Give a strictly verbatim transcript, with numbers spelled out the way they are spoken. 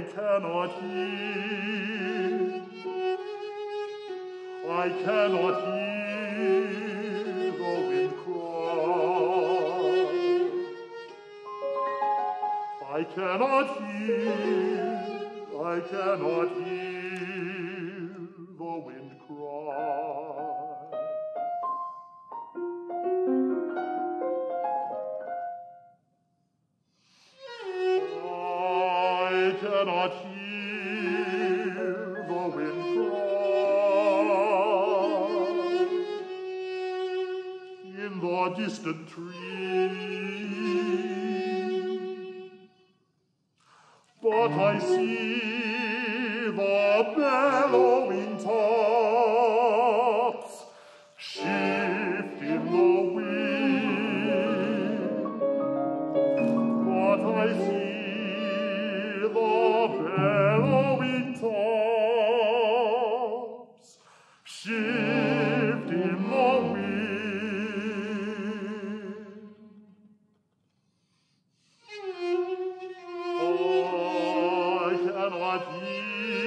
cannot hear, I cannot hear the wind cry. I cannot hear, I cannot hear the wind cry. I cannot hear the wind cry in the distant tree, but I see the bellowing tops shift in the wind. But I see the bellowing tops shift in the wind. I cannot hear